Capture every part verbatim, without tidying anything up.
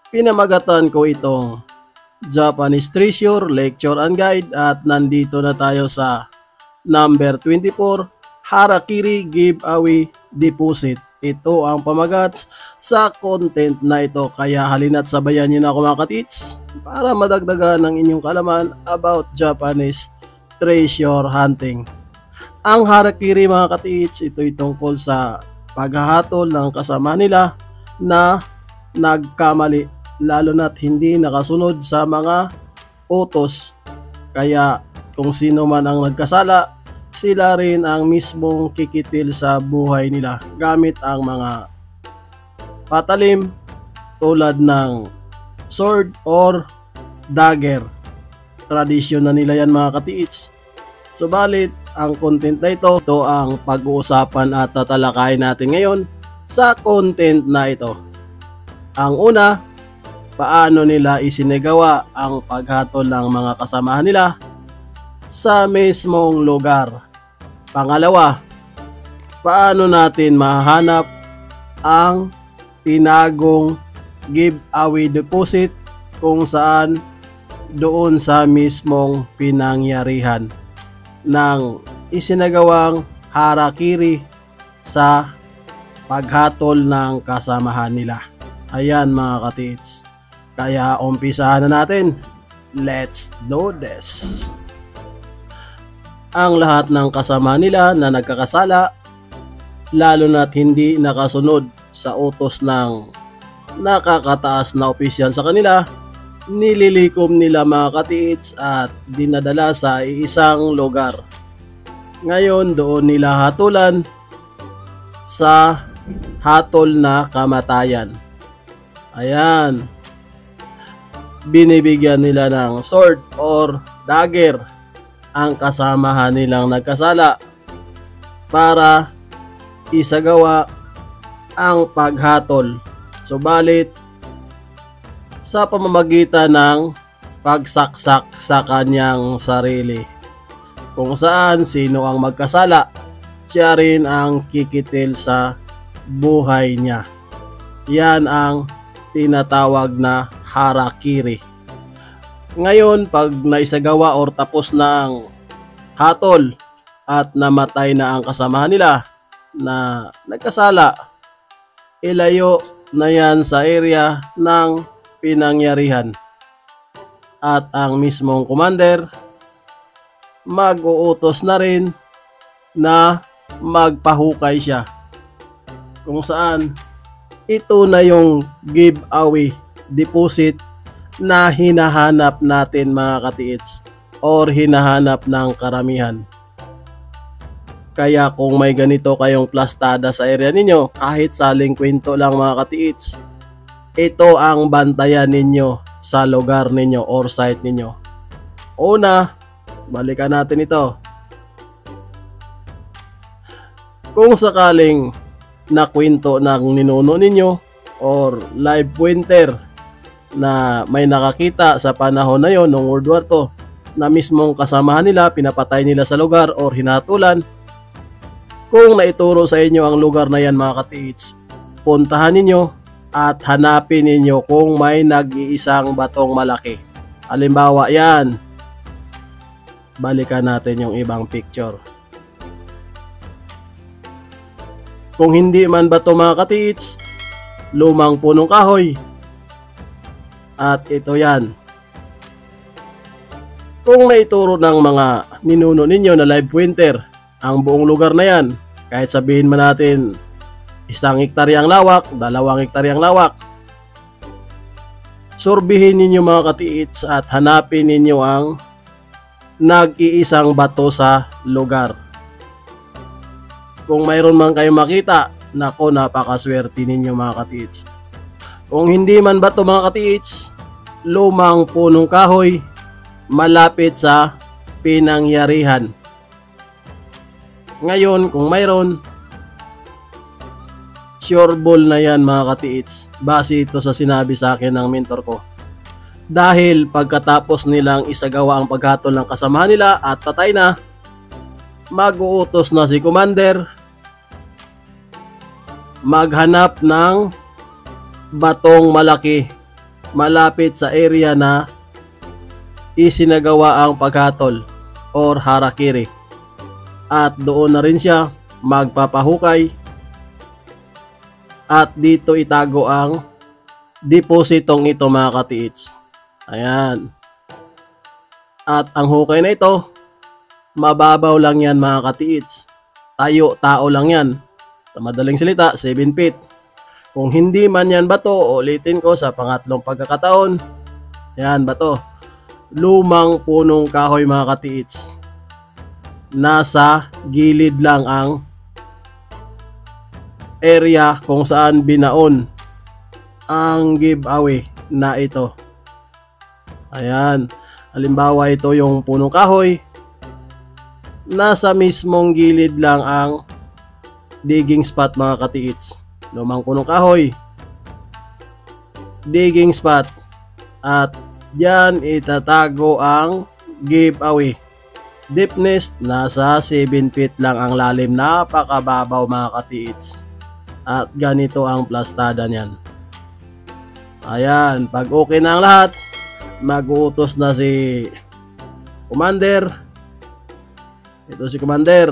pinamagatan ko itong Japanese Treasure Lecture and Guide at nandito na tayo sa number twenty-four, Harakiri Giveaway Deposit. Ito ang pamagat sa content na ito, kaya halina't sabayan niyo na ako mga katits para madagdagan ang inyong kalaman about Japanese treasure hunting. Ang Harakiri mga katits, ito'y tungkol sa paghahatol ng kasama nila na nagkamali, lalo na't hindi nakasunod sa mga utos. Kaya kung sino man ang nagkasala, sila rin ang mismong kikitil sa buhay nila gamit ang mga patalim tulad ng sword or dagger. Tradisyon na nila yan mga katiits. Subalit, ang content na ito, ito ang pag-uusapan at tatalakayin natin ngayon sa content na ito. Ang una, paano nila isinagawa ang paghatol ng mga kasamahan nila sa mismong lugar. Pangalawa, paano natin mahanap ang tinagong giveaway deposit kung saan doon sa mismong pinangyarihan ng isinagawang harakiri sa paghatol ng kasamahan nila. Ayan mga katits. Kaya umpisahan na natin. Let's do this. Ang lahat ng kasama nila na nagkakasala, lalo na't hindi nakasunod sa utos ng nakakataas na opisyal sa kanila, nililikom nila mga katiits at dinadala sa iisang lugar. Ngayon doon nila hatulan sa hatol na kamatayan. Ayan. Binibigyan nila ng sword or dagger ang kasamahan nilang nagkasala para isagawa ang paghatol. Subalit, sa pamamagitan ng pagsaksak sa kanyang sarili, kung saan sino ang magkasala, siya rin ang kikitil sa buhay niya. Yan ang tinatawag na harakiri. Ngayon, pag naisagawa or tapos na ang hatol at namatay na ang kasamahan nila na nagkasala, ilayo na yan sa area ng pinangyarihan. At ang mismong commander mag-uutos na rin na magpahukay siya. Kung saan ito na yung giveaway deposit na hinahanap natin mga katiits or hinahanap ng karamihan. Kaya kung may ganito kayong plastada sa area ninyo, kahit saling kwento lang mga katiits, ito ang bantayan ninyo sa lugar ninyo or site ninyo. Una, balikan natin ito. Kung sakaling nakwento ng ninuno ninyo or live pointer na may nakakita sa panahon na yon ng World War Two na mismong kasamahan nila, pinapatay nila sa lugar or hinatulan, kung naituro sa inyo ang lugar na yan mga katiits, puntahan ninyo at hanapin ninyo kung may nag-iisang batong malaki. Halimbawa yan, balikan natin yung ibang picture. Kung hindi man bato mga katiits, lumang punong kahoy. At ito yan. Kung naituro ng mga ninuno ninyo na live pointer ang buong lugar na yan, kahit sabihin man natin isang hektaryang lawak, dalawang hektaryang lawak, surbihin ninyo mga katiits at hanapin ninyo ang nag-iisang bato sa lugar. Kung mayroon man kayong makita, nako, napakaswerte ninyo mga katiits. Kung hindi man bato mga katiits, lumang punong kahoy malapit sa pinangyarihan. Ngayon, kung mayroon, sure ball na yan mga katiits. Base ito sa sinabi sa akin ng mentor ko. Dahil pagkatapos nilang isagawa ang paghatol ng kasamahan nila at patay na, mag-uutos na si commander maghanap ng batong malaki malapit sa area na isinagawa ang paghatol or harakiri. At doon na rin siya magpapahukay at dito itago ang depositong ito mga katiits. Ayan. At ang hukay na ito, mababaw lang yan mga katiits. Tayo, tao lang yan. Sa madaling salita, seven feet. Kung hindi man yan bato, ulitin ko sa pangatlong pagkakataon, yan bato. Lumang punong kahoy mga katiits. Nasa gilid lang ang area kung saan binaon ang giveaway na ito. Ayan. Halimbawa ito yung punong kahoy. Nasa mismong gilid lang ang digging spot mga katiits. Lumang punong kahoy. Digging spot. At diyan itatago ang giveaway. Deepness, nasa seven feet lang ang lalim. Napakababaw mga katiits. At ganito ang plastada niyan. Ayan, pag okay na ang lahat, mag-uutos na si Commander. Ito si Commander.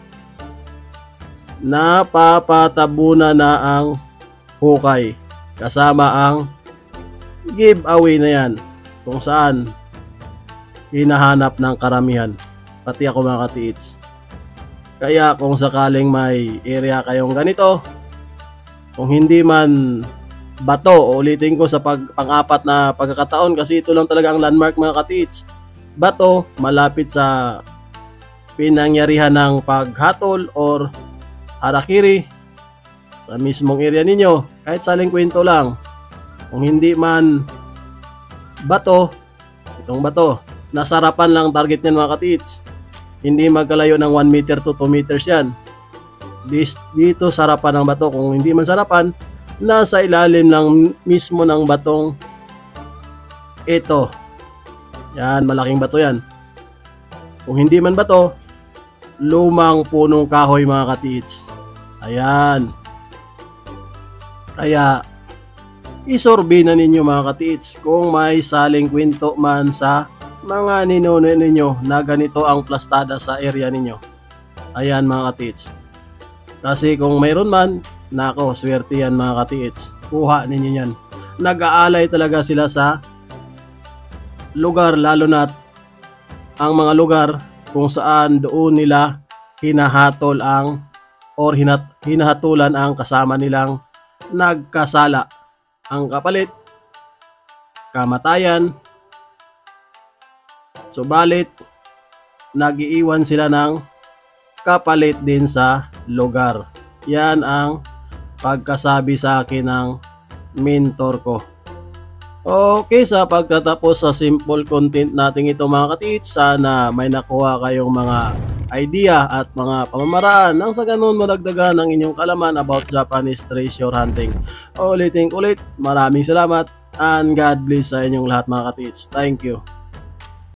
Napapatabunan na ang hukay. Kasama ang giveaway na yan. Kung saan hinahanap ng karamihan. Pati ako mga katiits. Kaya kung sakaling may area kayong ganito, kung hindi man bato, ulitin ko sa pag, pang-apat na pagkakataon kasi ito lang talaga ang landmark mga katiits. Bato, malapit sa pinangyarihan ng paghatol or harakiri sa mismong area ninyo. Kahit saling kwento lang. Kung hindi man bato, itong bato, nasarapan lang target niyan mga katiits. Hindi magkalayo ng one meter to two meters yan. Dito sarapan ng bato. Kung hindi man sarapan, nasa ilalim lang mismo ng batong ito. Yan, malaking bato yan. Kung hindi man bato, lumang punong kahoy mga katiits. Ayan. Kaya isorbe na ninyo mga katiits kung may saling kwento man sa mga ninuno ninyo na ganito ang plastada sa area ninyo. Ayan mga katiits. Kasi kung mayroon man, nako, swerte yan mga katiits. Kuha ninyo yan. Nag-aalay talaga sila sa lugar, lalo na ang mga lugar kung saan doon nila hinahatol ang or hinat, hinahatulan ang kasama nilang nagkasala. Ang kapalit, kamatayan. Subalit, nag-iiwan sila ng kapalit din sa lugar. Yan ang pagkasabi sa akin ng mentor ko. Okay, sa pagtatapos sa simple content natin ito mga katiits, sana may nakuha kayong mga idea at mga pamamaraan nang sa ganun madagdagan ang inyong kalaman about Japanese treasure hunting. Ulitin ulit, maraming salamat and God bless sa inyong lahat mga katiits. Thank you.